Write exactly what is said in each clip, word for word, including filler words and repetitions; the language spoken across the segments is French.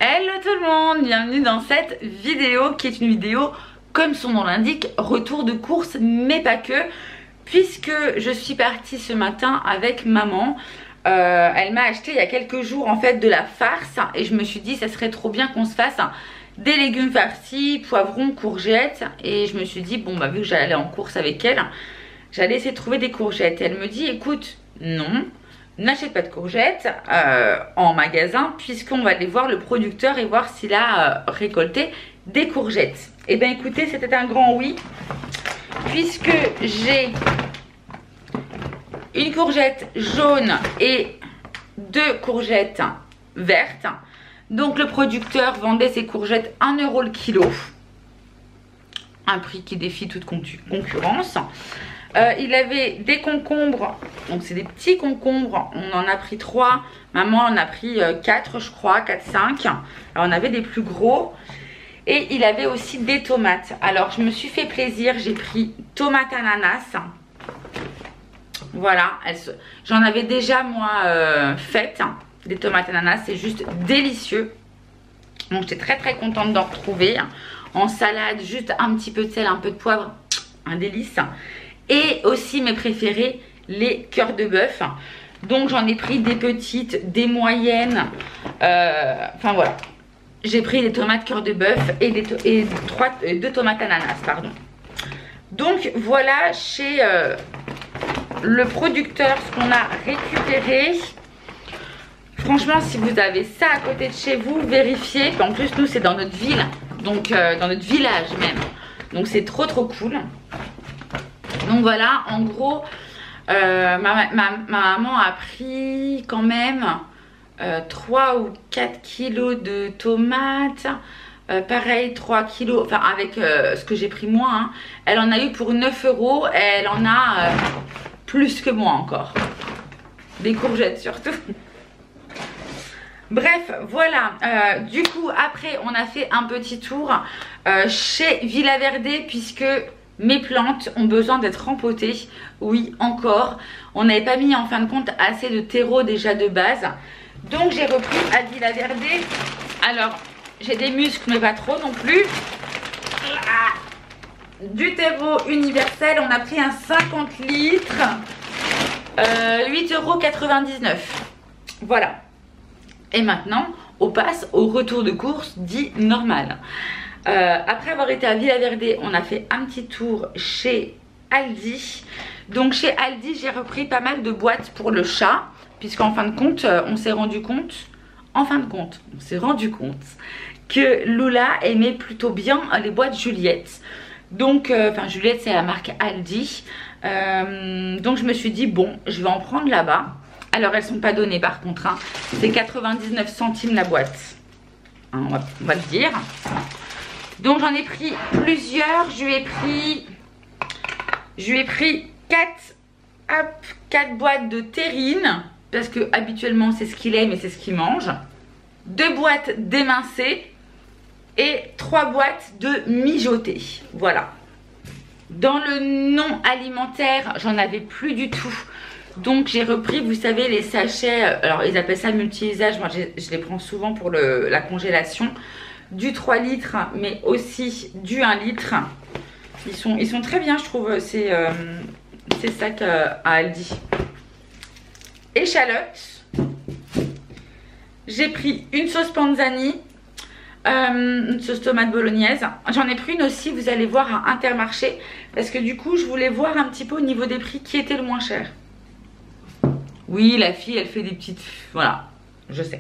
Hello tout le monde, bienvenue dans cette vidéo qui est une vidéo, comme son nom l'indique, retour de course, mais pas que, puisque je suis partie ce matin avec maman. Euh, elle m'a acheté il y a quelques jours en fait de la farce et je me suis dit ça serait trop bien qu'on se fasse des légumes farcis, poivrons, courgettes, et je me suis dit bon bah vu que j'allais aller en course avec elle, j'allais essayer de trouver des courgettes. Et elle me dit écoute, non, n'achète pas de courgettes euh, en magasin puisqu'on va aller voir le producteur et voir s'il a euh, récolté des courgettes. Et bien écoutez, c'était un grand oui, puisque j'ai une courgette jaune et deux courgettes vertes. Donc le producteur vendait ses courgettes un euro le kilo, un prix qui défie toute concurrence. Euh, il avait des concombres, donc c'est des petits concombres, on en a pris trois, maman en a pris quatre je crois, quatre cinq. Alors on avait des plus gros. Et il avait aussi des tomates. Alors je me suis fait plaisir, j'ai pris tomate ananas. Voilà, j'en avais déjà moi euh, faites, hein, des tomates ananas, c'est juste délicieux. Donc j'étais très très contente d'en retrouver. En salade, juste un petit peu de sel, un peu de poivre, un délice. Et aussi mes préférés, les cœurs de bœuf. Donc j'en ai pris des petites, des moyennes, euh, enfin voilà. J'ai pris des tomates cœur de bœuf et, des to et trois, euh, deux tomates ananas, pardon. Donc voilà chez euh, le producteur ce qu'on a récupéré. Franchement, si vous avez ça à côté de chez vous, vérifiez. En plus, nous, c'est dans notre ville, donc euh, dans notre village même. Donc c'est trop trop cool. Donc voilà, en gros, euh, ma, ma, ma maman a pris quand même euh, trois ou quatre kilos de tomates. Euh, pareil, trois kilos, enfin avec euh, ce que j'ai pris moi, hein. Elle en a eu pour neuf euros, elle en a euh, plus que moi encore. Des courgettes surtout. Bref, voilà, euh, du coup après on a fait un petit tour euh, chez Villa Verde puisque mes plantes ont besoin d'être rempotées. Oui, encore, on n'avait pas mis en fin de compte assez de terreau déjà de base. Donc j'ai repris à Villa Verde. Alors j'ai des muscles mais pas trop non plus. Ah, du terreau universel, on a pris un cinquante litres, euh, huit euros quatre-vingt-dix-neuf. Voilà. Et maintenant, on passe au retour de course dit normal. Euh, après avoir été à Villa Verde, on a fait un petit tour chez Aldi. Donc chez Aldi, j'ai repris pas mal de boîtes pour le chat. Puisqu'en fin de compte, on s'est rendu compte, en fin de compte, on s'est rendu compte que Lula aimait plutôt bien les boîtes Juliette. Donc, euh, enfin Juliette c'est la marque Aldi. Euh, donc je me suis dit, bon, je vais en prendre là-bas. Alors elles sont pas données par contre, hein. C'est quatre-vingt-dix-neuf centimes la boîte, hein, on, va, on va le dire. Donc j'en ai pris plusieurs, je lui ai pris, je lui ai pris quatre boîtes de terrine, parce que habituellement c'est ce qu'il aime et c'est ce qu'il mange. Deux boîtes d'émincés et trois boîtes de mijotés, voilà. Dans le non alimentaire, j'en avais plus du tout. Donc j'ai repris, vous savez, les sachets, alors ils appellent ça multi-usage, moi je les prends souvent pour le, la congélation, du trois litres mais aussi du un litre. Ils sont, ils sont très bien je trouve, c'est euh, ça qu'à Aldi. Échalotes, j'ai pris une sauce panzani, euh, une sauce tomate bolognaise. J'en ai pris une aussi, vous allez voir, à Intermarché, parce que du coup je voulais voir un petit peu au niveau des prix qui était le moins cher. Oui, la fille, elle fait des petites... Voilà, je sais.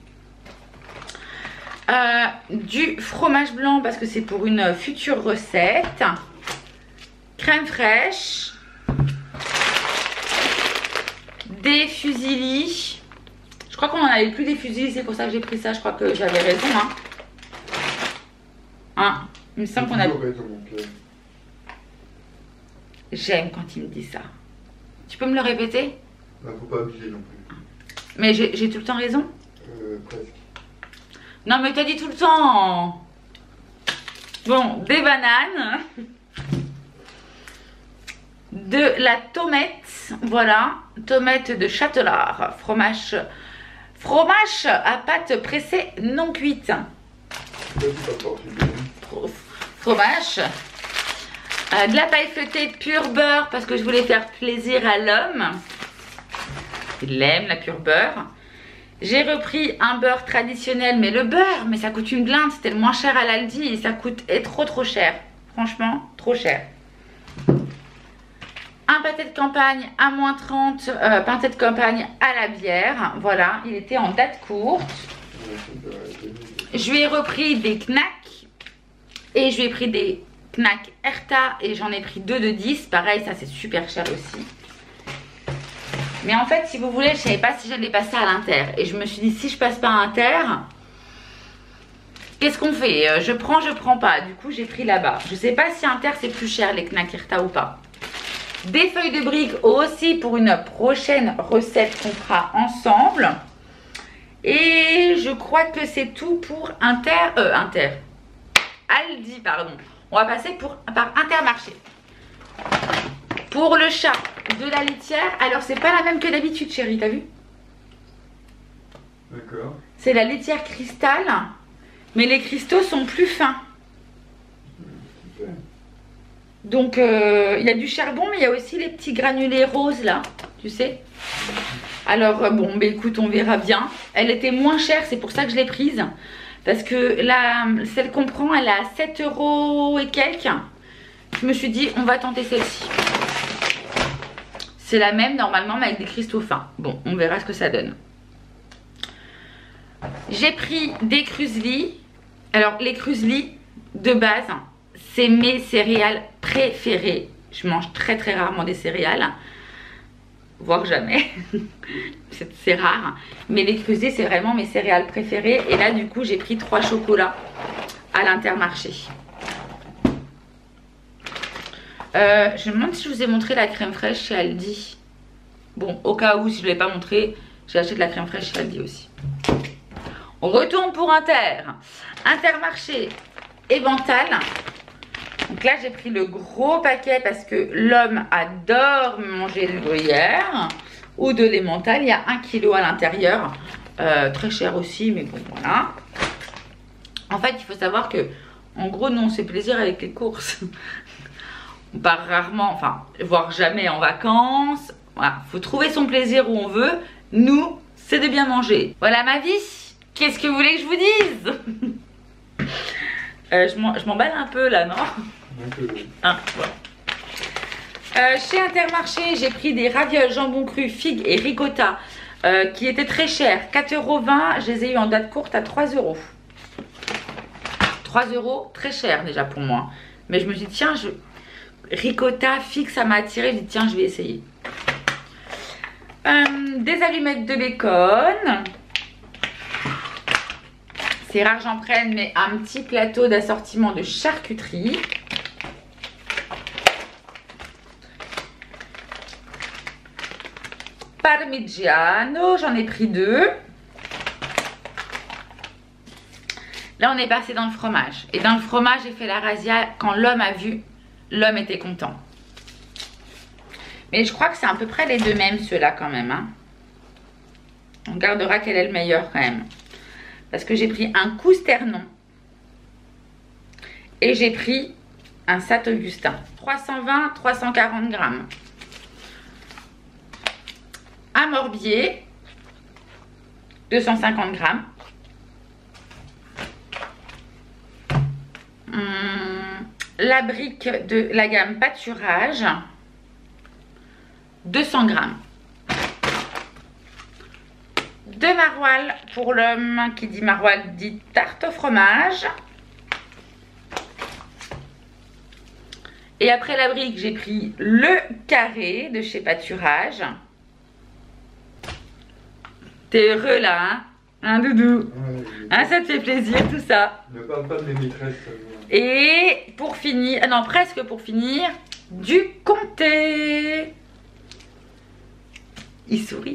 Euh, du fromage blanc, parce que c'est pour une future recette. Crème fraîche. Des fusilis. Je crois qu'on en avait plus des fusilis, c'est pour ça que j'ai pris ça. Je crois que j'avais raison. Hein. Hein, il me semble qu'on a... J'aime quand il me dit ça. Tu peux me le répéter ? Bah, faut pas abuser non plus. Mais j'ai tout le temps raison? Euh, presque. Non mais t'as dit tout le temps. Bon, des bananes. De la tomate. Voilà. Tomate de Châtelard. Fromage Fromage à pâte pressée non cuite. Fromage. Euh, de la paille feuilletée pur beurre parce que je voulais faire plaisir à l'homme. Il aime la pure beurre. J'ai repris un beurre traditionnel, mais le beurre, mais ça coûte une blinde. C'était le moins cher à l'Aldi et ça coûte est trop trop cher. Franchement, trop cher. Un pâté de campagne à moins trente, euh, pâté de campagne à la bière. Voilà, il était en date courte. Je lui ai repris des knacks et je lui ai pris des knacks Erta et j'en ai pris deux de dix. Pareil, ça c'est super cher aussi. Mais en fait, si vous voulez, je ne savais pas si j'allais passer à l'Inter. Et je me suis dit, si je passe pas à Inter, qu'est-ce qu'on fait? Je prends, je prends pas. Du coup, j'ai pris là-bas. Je ne sais pas si Inter c'est plus cher les knacks Erta ou pas. Des feuilles de briques aussi pour une prochaine recette qu'on fera ensemble. Et je crois que c'est tout pour Inter, euh, Inter, Aldi, pardon. On va passer pour, par Intermarché. Pour le chat, de la litière. Alors, c'est pas la même que d'habitude, chérie, t'as vu? D'accord. C'est la litière cristal, mais les cristaux sont plus fins. Donc, euh, il y a du charbon, mais il y a aussi les petits granulés roses, là, tu sais. Alors, euh, bon, bah, écoute, on verra bien. Elle était moins chère, c'est pour ça que je l'ai prise. Parce que là, celle qu'on prend, elle est à sept euros et quelques. Je me suis dit, on va tenter celle-ci. C'est la même, normalement, mais avec des cristaux fins. Bon, on verra ce que ça donne. J'ai pris des Krusli. Alors, les Krusli, de base, c'est mes céréales préférées. Je mange très très rarement des céréales, voire jamais. C'est rare. Mais les Krusli, c'est vraiment mes céréales préférées. Et là, du coup, j'ai pris trois chocolats à l'Intermarché. Euh, je me demande si je vous ai montré la crème fraîche chez Aldi. Bon, au cas où, si je ne l'ai pas montré, j'ai acheté de la crème fraîche chez Aldi aussi. On retourne pour Inter. Intermarché Emmental. Donc là, j'ai pris le gros paquet parce que l'homme adore manger du gruyère ou de l'emmental. Il y a un kilo à l'intérieur. Euh, très cher aussi, mais bon, voilà. En fait, il faut savoir que, en gros, nous, on se fait plaisir avec les courses. On part rarement, enfin, voire jamais en vacances. Voilà, faut trouver son plaisir où on veut. Nous, c'est de bien manger. Voilà ma vie. Qu'est-ce que vous voulez que je vous dise? euh, Je m'emballe un peu là, non? Un peu. Ah, voilà. Euh, chez Intermarché, j'ai pris des ravioles jambon cru, figues et ricotta euh, qui étaient très chers. quatre euros vingt. Je les ai eu en date courte à trois euros. trois euros, très cher déjà pour moi. Mais je me dis, tiens, je... ricotta, figue, ça m'a attiré. Je dis, tiens, je vais essayer. Euh, des allumettes de bacon. C'est rare, j'en prenne, mais un petit plateau d'assortiment de charcuterie. Parmigiano, j'en ai pris deux. Là, on est passé dans le fromage. Et dans le fromage, j'ai fait la razzia. Quand l'homme a vu, l'homme était content. Mais je crois que c'est à peu près les deux mêmes, ceux-là, quand même. Hein. On regardera quel est le meilleur, quand même. Parce que j'ai pris un Cousternon. Et j'ai pris un Saint-Augustin. trois cent vingt, trois cent quarante grammes. Un Morbier. deux cent cinquante grammes. Hum, la brique de la gamme pâturage. deux cents grammes. De maroilles pour l'homme, qui dit maroilles dit tarte au fromage. Et après la brique, j'ai pris le carré de chez Pâturage. T'es heureux là, hein, hein doudou? Ouais, hein, ça te fait plaisir tout ça? Ne parle pas de mes maîtresses. Et pour finir, non presque pour finir, du comté. Il sourit.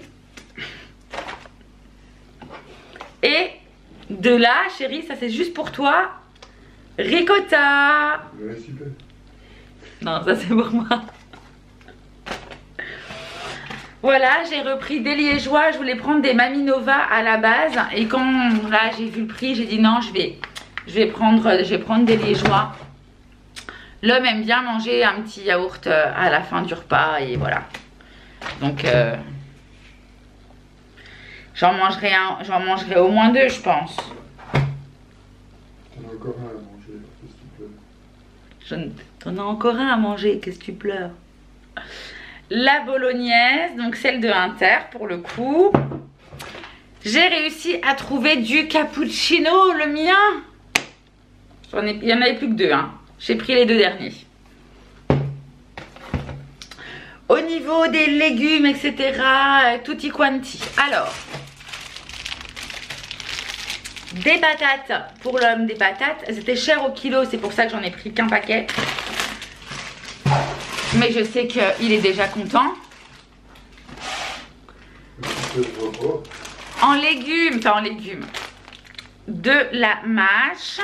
Et de là, chérie, ça c'est juste pour toi. Ricotta. Ouais, super. Non, ça c'est pour moi. Voilà, j'ai repris des liégeois. Je voulais prendre des Maminova à la base. Et quand là j'ai vu le prix, j'ai dit non, je vais, je vais, prendre, je vais prendre des liégeois. L'homme aime bien manger un petit yaourt à la fin du repas. Et voilà. Donc euh, j'en mangerai, un, j'en mangerai au moins deux, je pense. T'en as encore un à manger, qu'est-ce que tu pleures? Je... T'en as encore un à manger, qu'est-ce que tu pleures? La bolognaise, donc celle de Inter pour le coup. J'ai réussi à trouver du cappuccino, le mien. J'en ai... Il n'y en avait plus que deux, hein. J'ai pris les deux derniers. Au niveau des légumes, et cetera, tutti quanti. Alors, des patates, pour l'homme des patates, c'était cher au kilo, c'est pour ça que j'en ai pris qu'un paquet. Mais je sais qu'il est déjà content. En légumes, enfin en légumes, de la mâche.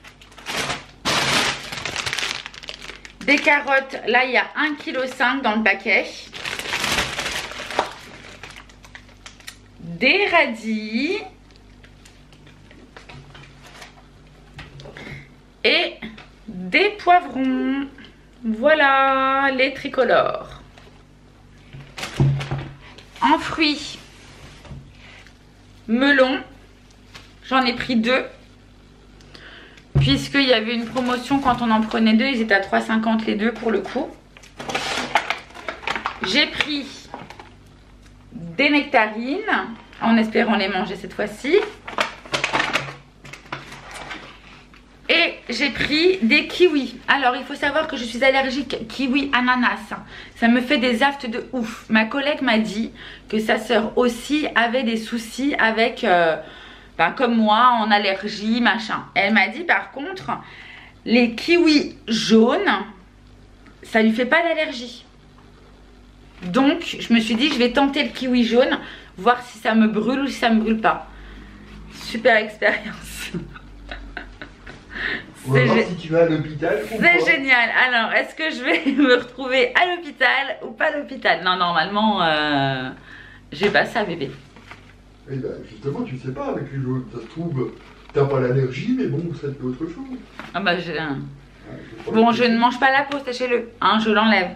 Des carottes, là il y a un virgule cinq kilos dans le paquet. Des radis. Et des poivrons. Voilà les tricolores. En fruits, melon, j'en ai pris deux. Puisqu'il y avait une promotion quand on en prenait deux, ils étaient à trois cinquante les deux pour le coup. J'ai pris des nectarines, en espérant les manger cette fois-ci. Et j'ai pris des kiwis. Alors il faut savoir que je suis allergique kiwi ananas. Ça me fait des aftes de ouf. Ma collègue m'a dit que sa sœur aussi avait des soucis avec, euh, ben, comme moi, en allergie, machin. Elle m'a dit par contre, les kiwis jaunes, ça lui fait pas d'allergie. Donc je me suis dit, je vais tenter le kiwi jaune, voir si ça me brûle ou si ça me brûle pas. Super expérience. On va voir si tu vas à l'hôpital ou pas. C'est génial. Alors, est-ce que je vais me retrouver à l'hôpital ou pas à l'hôpital? Non, normalement, euh, j'ai pas ça, bébé. Eh ben, justement, tu sais pas, avec les jaune, ça se trouve, t'as pas l'allergie, mais bon, ça te fait autre chose. Ah bah, j'ai... Ouais, Bon, je ne mange pas la peau, sachez-le. Hein, je l'enlève.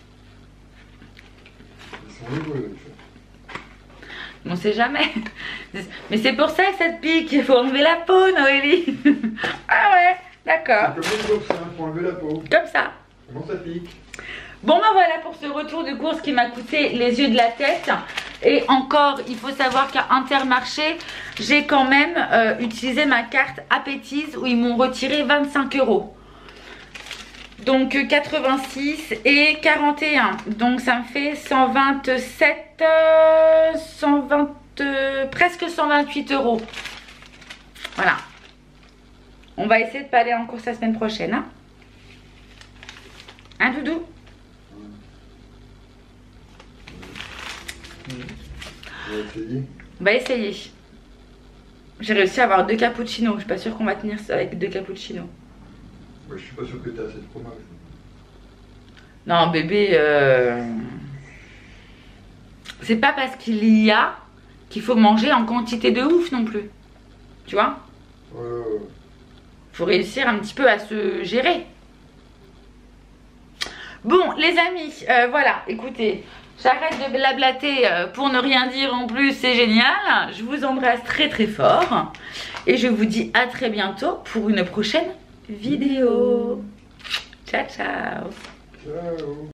Ils sont heureux, les gens. On sait jamais. Mais c'est pour ça que ça te pique. Il faut enlever la peau, Noélie. Ah ouais, d'accord. C'est comme les oursins, faut enlever la peau. Comme ça. Comment ça pique? Bon bah voilà pour ce retour de course qui m'a coûté les yeux de la tête. Et encore, il faut savoir qu'à Intermarché, j'ai quand même euh, utilisé ma carte Appétise où ils m'ont retiré vingt-cinq euros. Donc quatre-vingt-six et quarante et un. Donc ça me fait cent vingt-sept, euh, cent vingt, euh, presque cent vingt-huit euros. Voilà. On va essayer de pas aller en course la semaine prochaine. Hein, hein Doudou? On va essayer. On va essayer. J'ai réussi à avoir deux cappuccinos. Je suis pas sûre qu'on va tenir ça avec deux cappuccinos. Moi, je suis pas sûr que t'as assez de fromage. Non bébé, euh... c'est pas parce qu'il y a qu'il faut manger en quantité de ouf non plus. Tu vois? Euh... Faut réussir un petit peu à se gérer. Bon les amis, euh, voilà, écoutez, j'arrête de blablater euh, pour ne rien dire en plus, c'est génial. Je vous embrasse très très fort. Et je vous dis à très bientôt pour une prochaine vidéo. Ciao ciao. Ciao.